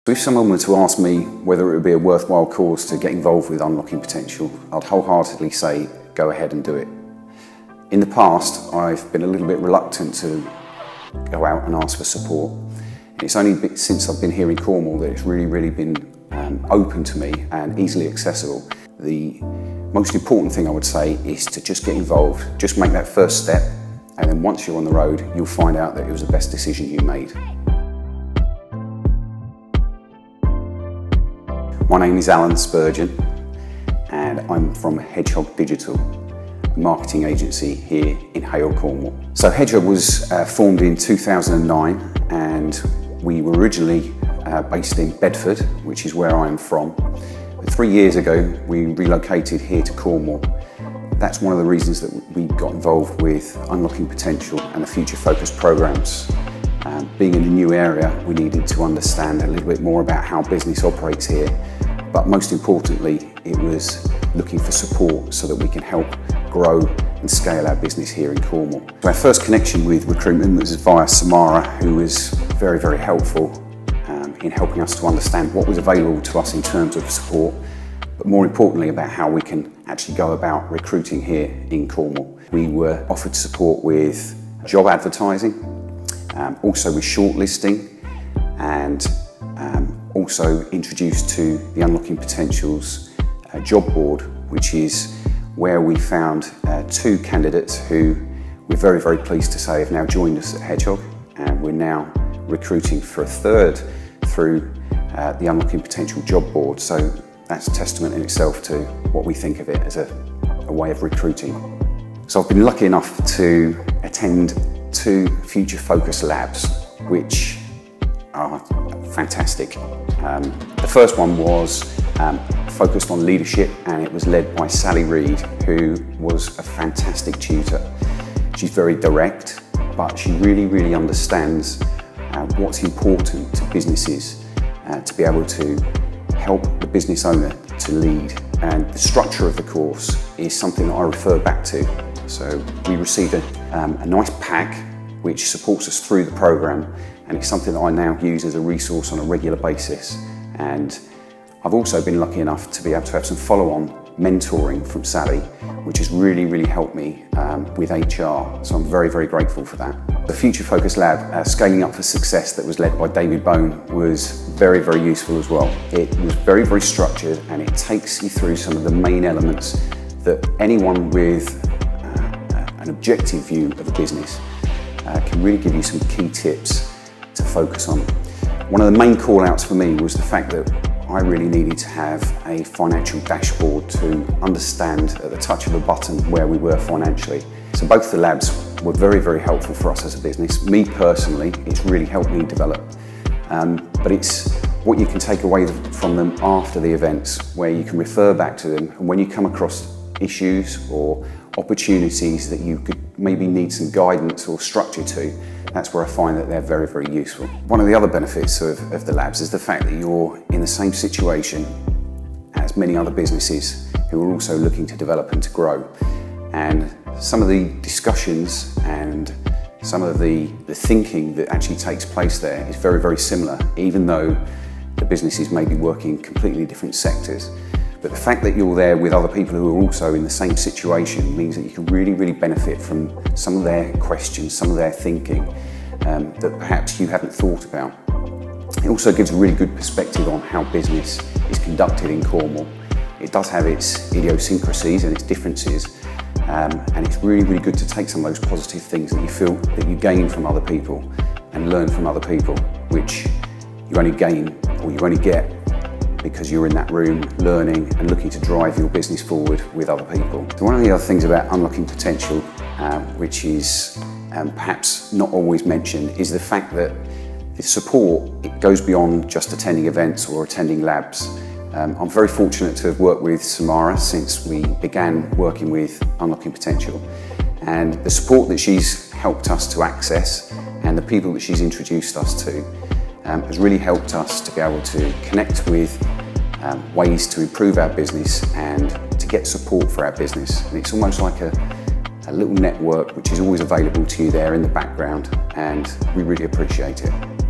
If someone were to ask me whether it would be a worthwhile cause to get involved with Unlocking Potential, I'd wholeheartedly say go ahead and do it. In the past, I've been a little bit reluctant to go out and ask for support. It's only since I've been here in Cornwall that it's really been open to me and easily accessible. The most important thing I would say is to just get involved, just make that first step, and then once you're on the road, you'll find out that it was the best decision you made. My name is Alan Spurgeon and I'm from Hedgehog Digital, a marketing agency here in Hale, Cornwall. So Hedgehog was formed in 2009 and we were originally based in Bedford, which is where I'm from. But 3 years ago we relocated here to Cornwall. That's one of the reasons that we got involved with Unlocking Potential and the Future Focus programs. Being in a new area, we needed to understand a little bit more about how business operates here, but most importantly, it was looking for support so that we can help grow and scale our business here in Cornwall. So our first connection with recruitment was via Samara, who was very helpful in helping us to understand what was available to us in terms of support, but more importantly about how we can actually go about recruiting here in Cornwall. We were offered support with job advertising, also with shortlisting, and also introduced to the Unlocking Potential's job board, which is where we found 2 candidates who we're very pleased to say have now joined us at Hedgehog, and we're now recruiting for a third through the Unlocking Potential job board. So that's a testament in itself to what we think of it as a way of recruiting. So I've been lucky enough to attend 2 Future Focus labs, which are fantastic. The first one was focused on leadership, and it was led by Sally Reid, who was a fantastic tutor. She's very direct, but she really understands what's important to businesses to be able to help the business owner to lead. And the structure of the course is something that I refer back to. So we received a nice pack which supports us through the program, and it's something that I now use as a resource on a regular basis. And I've also been lucky enough to be able to have some follow-on mentoring from Sally, which has really helped me with HR, so I'm very grateful for that. The Future Focus Lab, Scaling Up for Success, that was led by David Bone, was very useful as well. It was very structured, and it takes you through some of the main elements that anyone with an objective view of a business can really give you some key tips to focus on. One of the main call-outs for me was the fact that I really needed to have a financial dashboard to understand at the touch of a button where we were financially. So both the labs were very helpful for us as a business. Me personally, it's really helped me develop. But it's what you can take away from them after the events, where you can refer back to them, and when you come across issues or opportunities that you could maybe need some guidance or structure to, that's where I find that they're very useful. One of the other benefits of the labs is the fact that you're in the same situation as many other businesses who are also looking to develop and to grow. And some of the discussions and some of the thinking that actually takes place there is very similar, even though the businesses may be working in completely different sectors. But the fact that you're there with other people who are also in the same situation means that you can really benefit from some of their questions, some of their thinking that perhaps you hadn't thought about. It also gives a really good perspective on how business is conducted in Cornwall. It does have its idiosyncrasies and its differences, and it's really good to take some of those positive things that you feel that you gain from other people and learn from other people, which you only gain or you only get because you're in that room learning and looking to drive your business forward with other people. So one of the other things about Unlocking Potential, which is perhaps not always mentioned, is the fact that the support, it goes beyond just attending events or attending labs. I'm very fortunate to have worked with Samara since we began working with Unlocking Potential, and the support that she's helped us to access and the people that she's introduced us to has really helped us to be able to connect with ways to improve our business and to get support for our business. And it's almost like a little network which is always available to you there in the background, and we really appreciate it.